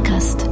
Podcast.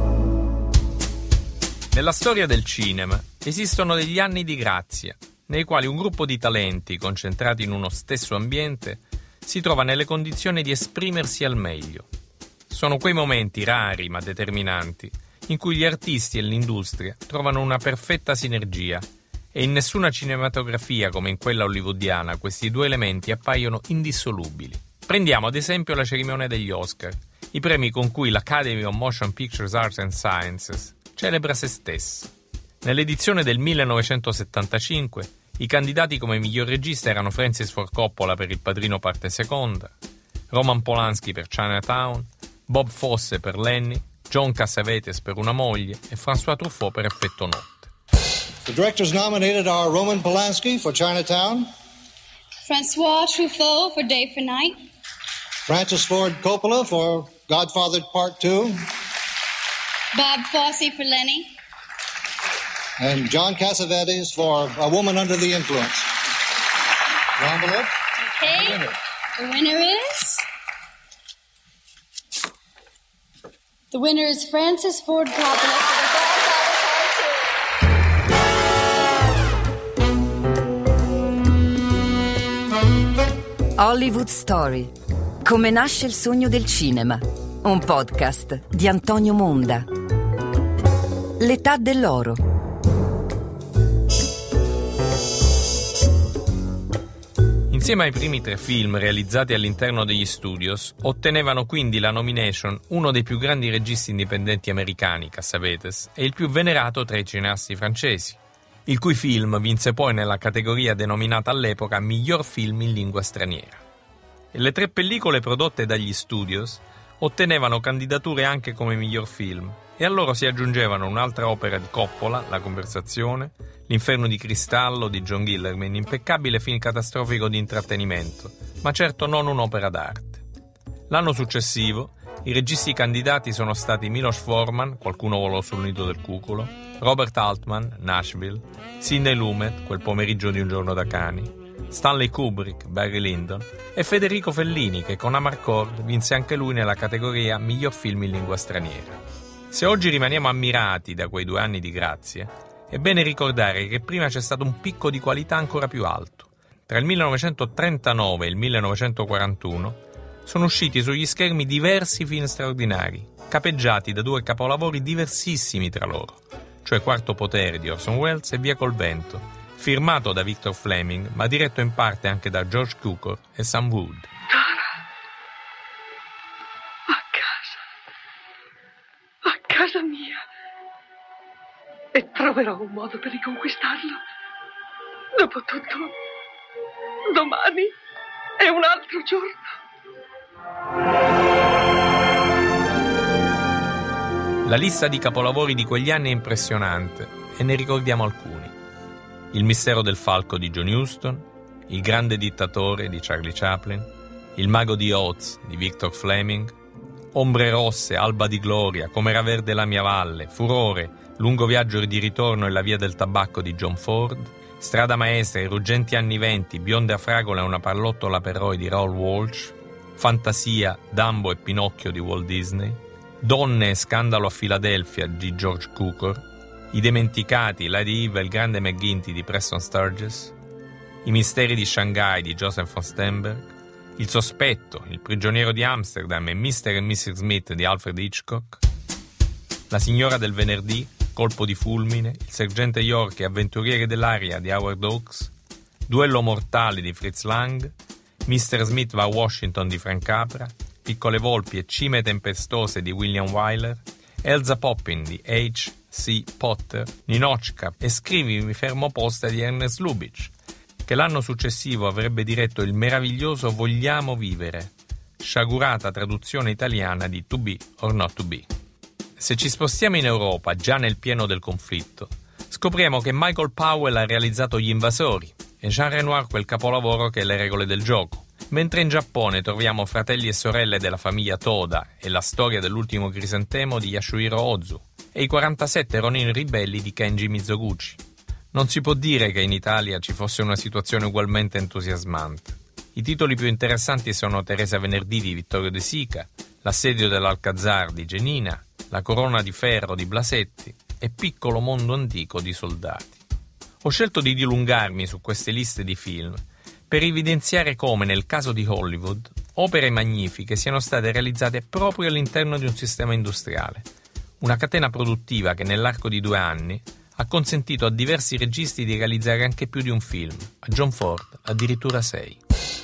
Nella storia del cinema esistono degli anni di grazia, nei quali un gruppo di talenti concentrati in uno stesso ambiente si trova nelle condizioni di esprimersi al meglio. Sono quei momenti rari ma determinanti in cui gli artisti e l'industria trovano una perfetta sinergia e in nessuna cinematografia come in quella hollywoodiana questi due elementi appaiono indissolubili. Prendiamo ad esempio la cerimonia degli Oscar, i premi con cui l'Academy of Motion Pictures Arts and Sciences celebra se stessa. Nell'edizione del 1975 i candidati come miglior regista erano Francis Ford Coppola per Il Padrino parte seconda, Roman Polanski per Chinatown, Bob Fosse per Lenny, John Cassavetes per Una moglie e François Truffaut per Effetto notte. The directors nominated are Roman Polanski for Chinatown, François Truffaut for Day for Night, Francis Ford Coppola for Godfather Part 2, Bob Fosse for Lenny, and John Cassavetes for A Woman Under the Influence. The envelope? Okay, the winner is Francis Ford Coppola for The Godfather Part 2. Hollywood Story. Come nasce il sogno del cinema. Un podcast di Antonio Monda. L'età dell'oro. Insieme ai primi 3 film realizzati all'interno degli studios, ottenevano quindi la nomination uno dei più grandi registi indipendenti americani, Cassavetes, e il più venerato tra i cineasti francesi, il cui film vinse poi nella categoria denominata all'epoca Miglior film in lingua straniera. E le 3 pellicole prodotte dagli studios ottenevano candidature anche come miglior film, e a loro si aggiungevano un'altra opera di Coppola, La conversazione, L'inferno di cristallo di John Guillermin, impeccabile film catastrofico di intrattenimento, ma certo non un'opera d'arte. L'anno successivo i registi candidati sono stati Milos Forman, Qualcuno volò sul nido del cuculo, Robert Altman, Nashville, Sidney Lumet, Quel pomeriggio di un giorno da cani, Stanley Kubrick, Barry Lyndon e Federico Fellini, che con Amarcord vinse anche lui nella categoria Miglior film in lingua straniera. Se oggi rimaniamo ammirati da quei 2 anni di grazia, è bene ricordare che prima c'è stato un picco di qualità ancora più alto. Tra il 1939 e il 1941 sono usciti sugli schermi diversi film straordinari, capeggiati da 2 capolavori diversissimi tra loro, cioè Quarto potere di Orson Welles e Via col vento, firmato da Victor Fleming, ma diretto in parte anche da George Cukor e Sam Wood. A casa mia. E troverò un modo per riconquistarlo. Dopotutto, domani è un altro giorno. La lista di capolavori di quegli anni è impressionante e ne ricordiamo alcuni. Il mistero del falco di John Huston, Il grande dittatore di Charlie Chaplin, Il mago di Oz di Victor Fleming, Ombre rosse, Alba di gloria, Com'era verde la mia valle, Furore, Lungo viaggio di ritorno e La via del tabacco di John Ford, Strada maestra, I ruggenti anni 20, Bionda fragola e una pallottola per Roy di Raoul Walsh, Fantasia, Dumbo e Pinocchio di Walt Disney, Donne e scandalo a Filadelfia di George Cukor, I dimenticati, Lady Eve e il grande McGuinty di Preston Sturges, I misteri di Shanghai di Joseph von Sternberg, Il sospetto, Il prigioniero di Amsterdam e Mr. e Mrs. Smith di Alfred Hitchcock, La signora del venerdì, Colpo di fulmine, Il sergente York e Avventurieri dell'aria di Howard Hawks, Duello mortale di Fritz Lang, Mr. Smith va a Washington di Frank Capra, Piccole volpi e cime tempestose di William Wyler, Elsa Poppin di H.C. Potter, Ninochka e Scrivi mi fermo posta di Ernest Lubitsch, che l'anno successivo avrebbe diretto il meraviglioso Vogliamo vivere, sciagurata traduzione italiana di To Be or Not To Be. Se ci spostiamo in Europa, già nel pieno del conflitto, scopriamo che Michael Powell ha realizzato Gli invasori e Jean Renoir quel capolavoro che è Le regole del gioco, mentre in Giappone troviamo Fratelli e sorelle della famiglia Toda e La storia dell'ultimo crisantemo di Yasuhiro Ozu e I 47 Ronin ribelli di Kenji Mizoguchi. Non si può dire che in Italia ci fosse una situazione ugualmente entusiasmante. I titoli più interessanti sono Teresa Venerdì di Vittorio De Sica, L'assedio dell'Alcazar di Genina, La corona di ferro di Blasetti e Piccolo mondo antico di Soldati. Ho scelto di dilungarmi su queste liste di film per evidenziare come, nel caso di Hollywood, opere magnifiche siano state realizzate proprio all'interno di un sistema industriale, una catena produttiva che nell'arco di 2 anni ha consentito a diversi registi di realizzare anche più di un film, a John Ford addirittura 6.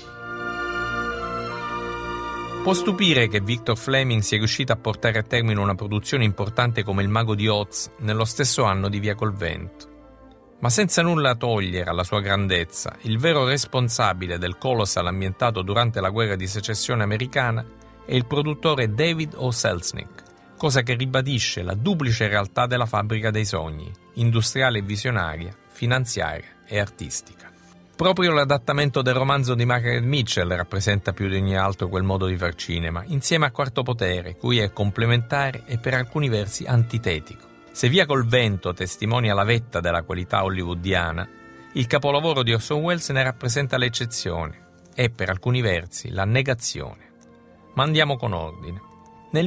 Può stupire che Victor Fleming sia riuscito a portare a termine una produzione importante come Il Mago di Oz nello stesso anno di Via col Vento. Ma senza nulla togliere alla sua grandezza, il vero responsabile del colossal ambientato durante la guerra di secessione americana è il produttore David O. Selznick, cosa che ribadisce la duplice realtà della fabbrica dei sogni, industriale e visionaria, finanziaria e artistica. Proprio l'adattamento del romanzo di Margaret Mitchell rappresenta più di ogni altro quel modo di far cinema, insieme a Quarto Potere, cui è complementare e per alcuni versi antitetico. Se Via col Vento testimonia la vetta della qualità hollywoodiana, il capolavoro di Orson Welles ne rappresenta l'eccezione e, per alcuni versi, la negazione. Ma andiamo con ordine. Nel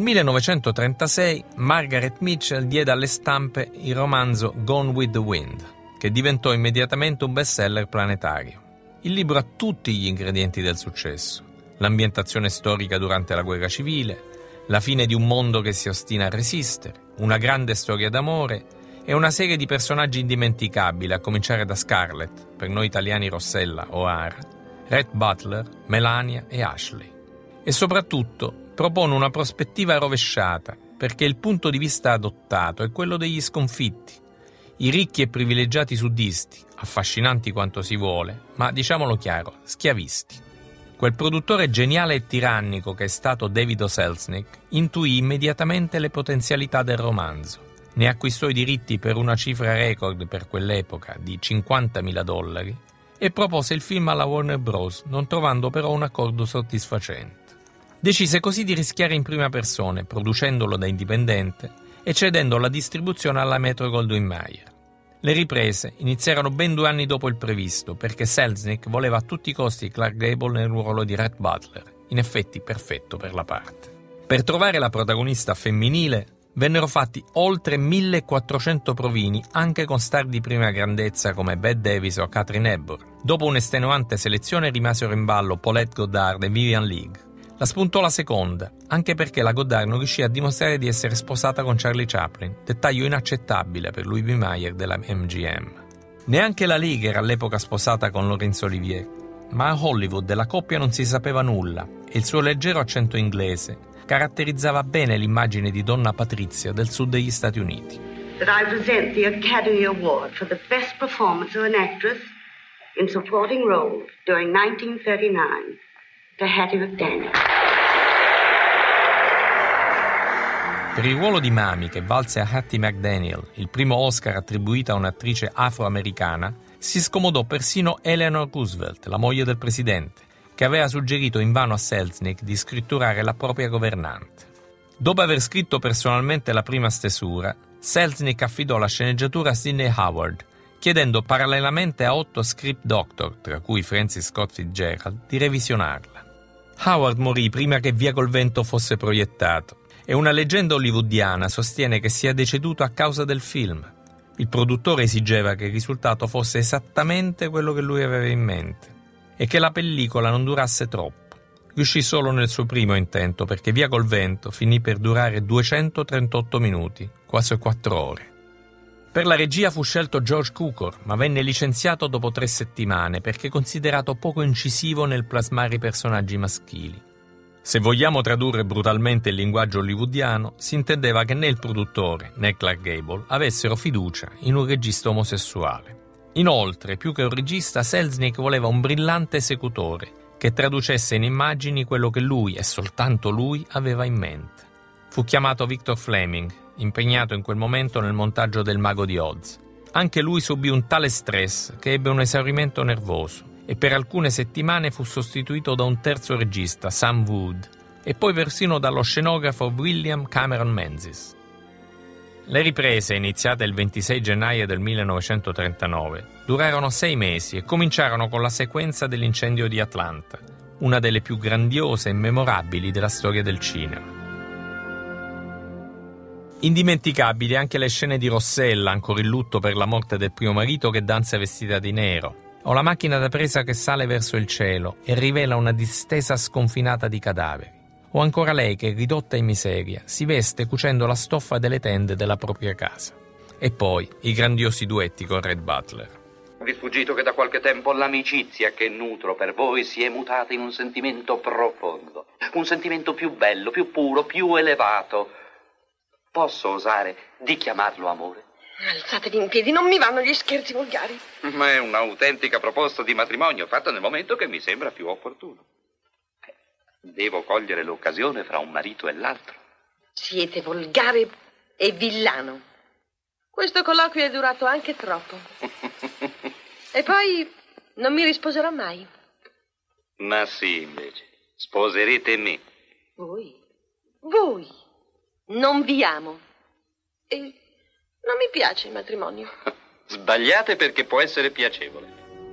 1936 Margaret Mitchell diede alle stampe il romanzo Gone with the Wind, che diventò immediatamente un bestseller planetario. Il libro ha tutti gli ingredienti del successo: l'ambientazione storica durante la guerra civile, la fine di un mondo che si ostina a resistere, una grande storia d'amore e una serie di personaggi indimenticabili, a cominciare da Scarlett, per noi italiani Rossella o Ara, Rhett Butler, Melania e Ashley. E soprattutto propone una prospettiva rovesciata, perché il punto di vista adottato è quello degli sconfitti, i ricchi e privilegiati sudisti, affascinanti quanto si vuole, ma diciamolo chiaro, schiavisti. Quel produttore geniale e tirannico che è stato David O. Selznick intuì immediatamente le potenzialità del romanzo. Ne acquistò i diritti per una cifra record per quell'epoca di $50.000 e propose il film alla Warner Bros., non trovando però un accordo soddisfacente. Decise così di rischiare in prima persona, producendolo da indipendente e cedendo la distribuzione alla Metro-Goldwyn-Mayer. Le riprese iniziarono ben 2 anni dopo il previsto, perché Selznick voleva a tutti i costi Clark Gable nel ruolo di Rhett Butler, in effetti perfetto per la parte. Per trovare la protagonista femminile vennero fatti oltre 1400 provini, anche con star di prima grandezza come Bette Davis o Katharine Hepburn. Dopo un'estenuante selezione rimasero in ballo Paulette Goddard e Vivian Leigh. La spuntò la seconda, anche perché la Goddard non riuscì a dimostrare di essere sposata con Charlie Chaplin, dettaglio inaccettabile per Louis B. Mayer della MGM. Neanche la Leigh era all'epoca sposata con Laurence Olivier, ma a Hollywood della coppia non si sapeva nulla e il suo leggero accento inglese caratterizzava bene l'immagine di donna patrizia del sud degli Stati Uniti. That I present the Academy Award for the best performance of an actress in supporting role during 1939. To Hattie McDaniel. Per il ruolo di Mami, che valse a Hattie McDaniel, il primo Oscar attribuito a un'attrice afroamericana, si scomodò persino Eleanor Roosevelt, la moglie del presidente, che aveva suggerito invano a Selznick di scritturare la propria governante. Dopo aver scritto personalmente la prima stesura, Selznick affidò la sceneggiatura a Sidney Howard, chiedendo parallelamente a 8 script doctor, tra cui Francis Scott Fitzgerald, di revisionarla. Howard morì prima che Via col Vento fosse proiettato e una leggenda hollywoodiana sostiene che sia deceduto a causa del film. Il produttore esigeva che il risultato fosse esattamente quello che lui aveva in mente e che la pellicola non durasse troppo. Riuscì solo nel suo primo intento, perché Via col Vento finì per durare 238 minuti, quasi 4 ore. Per la regia fu scelto George Cukor, ma venne licenziato dopo 3 settimane perché considerato poco incisivo nel plasmare i personaggi maschili. Se vogliamo tradurre brutalmente il linguaggio hollywoodiano, si intendeva che né il produttore né Clark Gable avessero fiducia in un regista omosessuale. Inoltre, più che un regista, Selznick voleva un brillante esecutore che traducesse in immagini quello che lui, e soltanto lui, aveva in mente. Fu chiamato Victor Fleming, impegnato in quel momento nel montaggio del Mago di Oz. Anche lui subì un tale stress che ebbe un esaurimento nervoso e per alcune settimane fu sostituito da un terzo regista, Sam Wood, e poi persino dallo scenografo William Cameron Menzies. Le riprese, iniziate il 26 gennaio del 1939, durarono 6 mesi e cominciarono con la sequenza dell'incendio di Atlanta, una delle più grandiose e memorabili della storia del cinema. Indimenticabili anche le scene di Rossella, ancora in lutto per la morte del primo marito, che danza vestita di nero, o la macchina da presa che sale verso il cielo e rivela una distesa sconfinata di cadaveri, o ancora lei che, ridotta in miseria, si veste cucendo la stoffa delle tende della propria casa. E poi i grandiosi duetti con Red Butler. Vi è sfuggito che da qualche tempo l'amicizia che nutro per voi si è mutata in un sentimento profondo, un sentimento più bello, più puro, più elevato. Posso osare di chiamarlo amore? Alzatevi in piedi, non mi vanno gli scherzi volgari. Ma è un'autentica proposta di matrimonio fatta nel momento che mi sembra più opportuno. Devo cogliere l'occasione fra un marito e l'altro. Siete volgare e villano. Questo colloquio è durato anche troppo. E poi non mi risposerò mai. Ma sì, invece, sposerete me. Voi? Voi? Non vi amo. E non mi piace il matrimonio. Sbagliate perché può essere piacevole.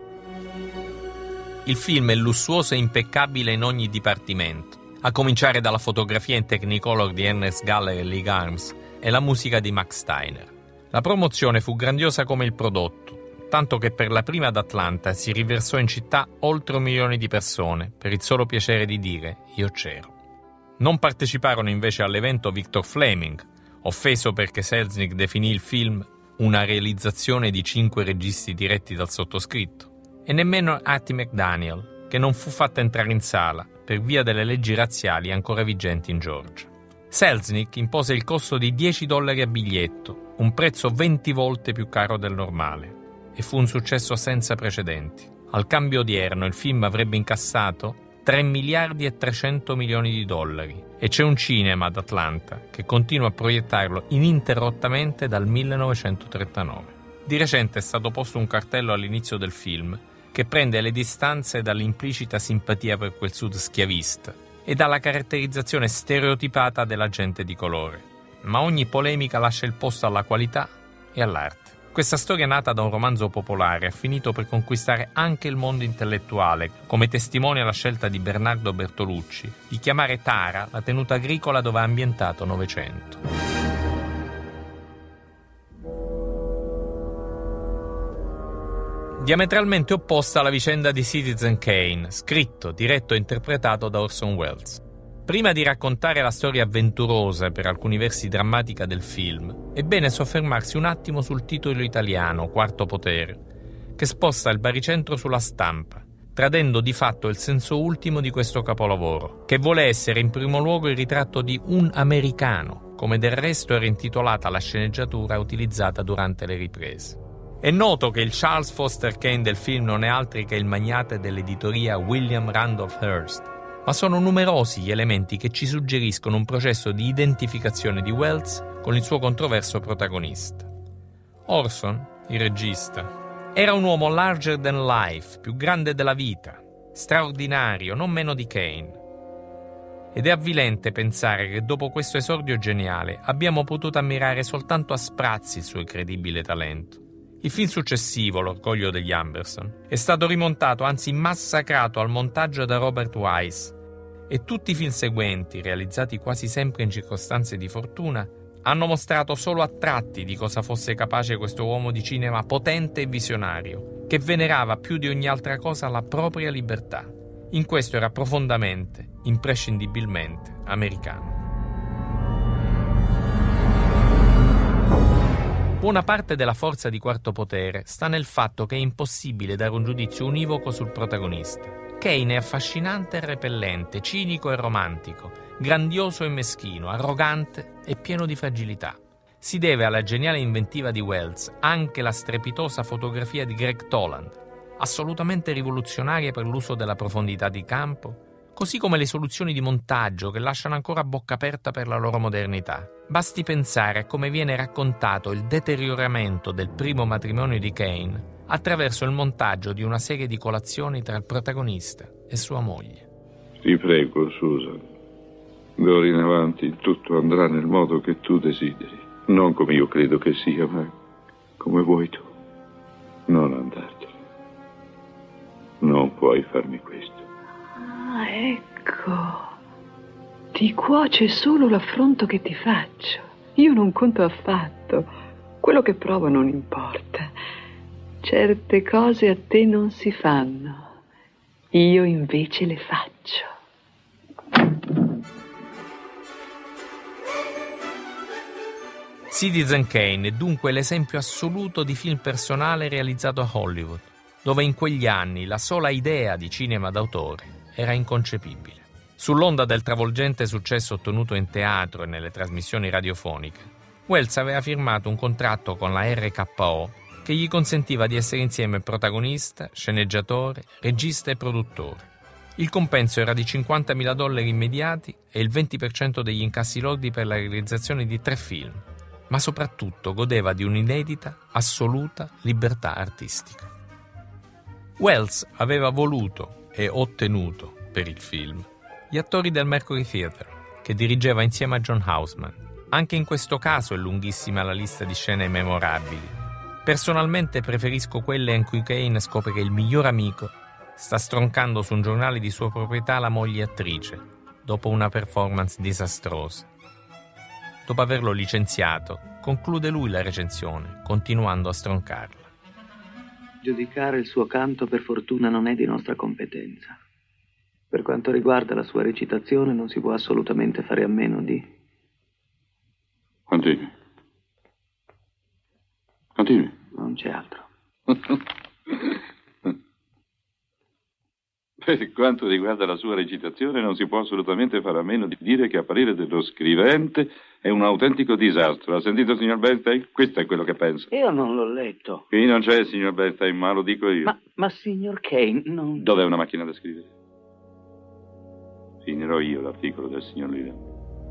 Il film è lussuoso e impeccabile in ogni dipartimento, a cominciare dalla fotografia in Technicolor di Ernest Galler e Lee Garms e la musica di Max Steiner. La promozione fu grandiosa come il prodotto, tanto che per la prima ad Atlanta si riversò in città oltre 1 milione di persone, per il solo piacere di dire «io c'ero». Non parteciparono invece all'evento Victor Fleming, offeso perché Selznick definì il film una realizzazione di 5 registi diretti dal sottoscritto, e nemmeno Hattie McDaniel, che non fu fatta entrare in sala per via delle leggi razziali ancora vigenti in Georgia. Selznick impose il costo di $10 a biglietto, un prezzo 20 volte più caro del normale, e fu un successo senza precedenti. Al cambio odierno il film avrebbe incassato $3 miliardi e 300 milioni di dollari, e c'è un cinema ad Atlanta che continua a proiettarlo ininterrottamente dal 1939. Di recente è stato posto un cartello all'inizio del film che prende le distanze dall'implicita simpatia per quel sud schiavista e dalla caratterizzazione stereotipata della gente di colore. Ma ogni polemica lascia il posto alla qualità e all'arte. Questa storia nata da un romanzo popolare ha finito per conquistare anche il mondo intellettuale, come testimonia la scelta di Bernardo Bertolucci di chiamare Tara la tenuta agricola dove ha ambientato Novecento. Diametralmente opposta alla vicenda di Citizen Kane, scritto, diretto e interpretato da Orson Welles. Prima di raccontare la storia avventurosa e per alcuni versi drammatica del film, è bene soffermarsi un attimo sul titolo italiano, Quarto Potere, che sposta il baricentro sulla stampa, tradendo di fatto il senso ultimo di questo capolavoro, che vuole essere in primo luogo il ritratto di un americano, come del resto era intitolata la sceneggiatura utilizzata durante le riprese. È noto che il Charles Foster Kane del film non è altro che il magnate dell'editoria William Randolph Hearst, ma sono numerosi gli elementi che ci suggeriscono un processo di identificazione di Welles con il suo controverso protagonista. Orson, il regista, era un uomo larger than life, più grande della vita, straordinario, non meno di Kane. Ed è avvilente pensare che dopo questo esordio geniale abbiamo potuto ammirare soltanto a sprazzi il suo incredibile talento. Il film successivo, L'orgoglio degli Amberson, è stato rimontato, anzi massacrato al montaggio da Robert Wise, e tutti i film seguenti, realizzati quasi sempre in circostanze di fortuna, hanno mostrato solo a tratti di cosa fosse capace questo uomo di cinema potente e visionario, che venerava più di ogni altra cosa la propria libertà. In questo era profondamente, imprescindibilmente americano. Buona parte della forza di Quarto Potere sta nel fatto che è impossibile dare un giudizio univoco sul protagonista. Kane è affascinante e repellente, cinico e romantico, grandioso e meschino, arrogante e pieno di fragilità. Si deve alla geniale inventiva di Welles anche la strepitosa fotografia di Greg Toland, assolutamente rivoluzionaria per l'uso della profondità di campo, così come le soluzioni di montaggio che lasciano ancora a bocca aperta per la loro modernità. Basti pensare a come viene raccontato il deterioramento del primo matrimonio di Kane attraverso il montaggio di una serie di colazioni tra il protagonista e sua moglie. Ti prego, Susan, d'ora in avanti tutto andrà nel modo che tu desideri. Non come io credo che sia, ma come vuoi tu. Non andartene. Non puoi farmi questo. Ah, ecco. Ti cuoce solo l'affronto che ti faccio. Io non conto affatto. Quello che provo non importa. Certe cose a te non si fanno. Io invece le faccio. Citizen Kane è dunque l'esempio assoluto di film personale realizzato a Hollywood, dove in quegli anni la sola idea di cinema d'autore era inconcepibile. Sull'onda del travolgente successo ottenuto in teatro e nelle trasmissioni radiofoniche, Welles aveva firmato un contratto con la RKO che gli consentiva di essere insieme protagonista, sceneggiatore, regista e produttore. Il compenso era di $50.000 immediati e il 20% degli incassi lordi per la realizzazione di 3 film, ma soprattutto godeva di un'inedita, assoluta libertà artistica. Welles aveva voluto e ottenuto per il film gli attori del Mercury Theatre, che dirigeva insieme a John Houseman. Anche in questo caso è lunghissima la lista di scene memorabili. Personalmente preferisco quelle in cui Kane scopre che il miglior amico sta stroncando su un giornale di sua proprietà la moglie attrice, dopo una performance disastrosa. Dopo averlo licenziato, conclude lui la recensione, continuando a stroncarla. Giudicare il suo canto, per fortuna, non è di nostra competenza. Per quanto riguarda la sua recitazione, non si può assolutamente fare a meno di... Continui. Non c'è altro. Per quanto riguarda la sua recitazione, non si può assolutamente fare a meno di dire che a parere dello scrivente è un autentico disastro. Ha sentito, signor Bernstein? Questo è quello che penso. Io non l'ho letto. Qui non c'è, signor Bernstein, ma lo dico io. Ma signor Kane, non... Dov'è una macchina da scrivere? Finirò io l'articolo del signor Leland.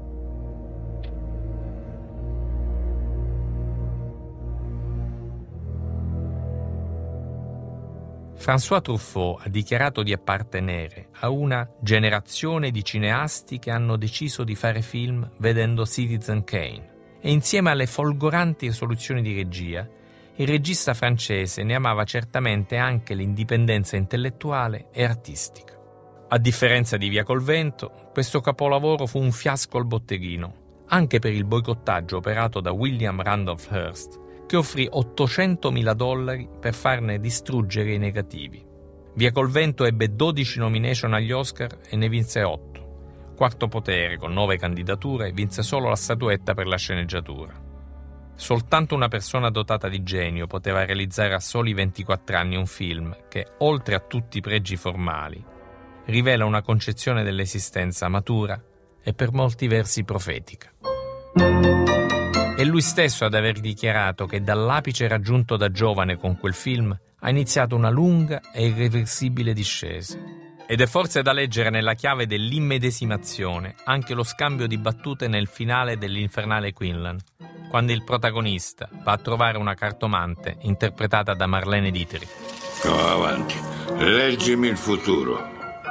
François Truffaut ha dichiarato di appartenere a una generazione di cineasti che hanno deciso di fare film vedendo Citizen Kane, e insieme alle folgoranti soluzioni di regia, il regista francese ne amava certamente anche l'indipendenza intellettuale e artistica. A differenza di Via col vento, questo capolavoro fu un fiasco al botteghino, anche per il boicottaggio operato da William Randolph Hearst, che offrì $800.000 per farne distruggere i negativi. Via col vento ebbe 12 nomination agli Oscar e ne vinse 8. Quarto Potere, con 9 candidature, vinse solo la statuetta per la sceneggiatura. Soltanto una persona dotata di genio poteva realizzare a soli 24 anni un film che, oltre a tutti i pregi formali, rivela una concezione dell'esistenza matura e per molti versi profetica. È lui stesso ad aver dichiarato che dall'apice raggiunto da giovane con quel film ha iniziato una lunga e irreversibile discesa. Ed è forse da leggere nella chiave dell'immedesimazione anche lo scambio di battute nel finale dell'Infernale Quinlan, quando il protagonista va a trovare una cartomante interpretata da Marlene Dietrich. No, avanti, leggimi il futuro.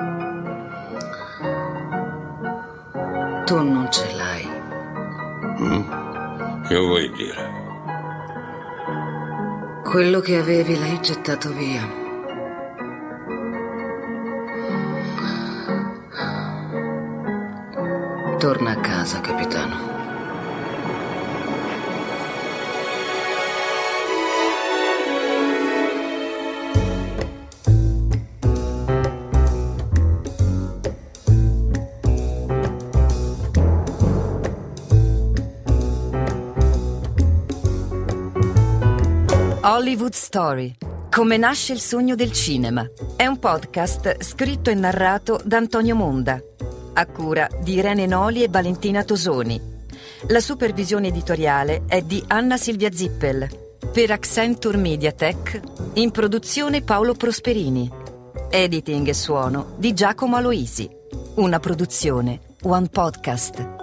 Tu non ce l'hai. Che vuoi dire? Quello che avevi l'hai gettato via. Torna a casa, capitano. Hollywood Story. Come nasce il sogno del cinema. È un podcast scritto e narrato da Antonio Monda, a cura di Irene Noli e Valentina Tosoni. La supervisione editoriale è di Anna Silvia Zippel. Per Accenture Mediatek, in produzione Paolo Prosperini. Editing e suono di Giacomo Aloisi. Una produzione One Podcast.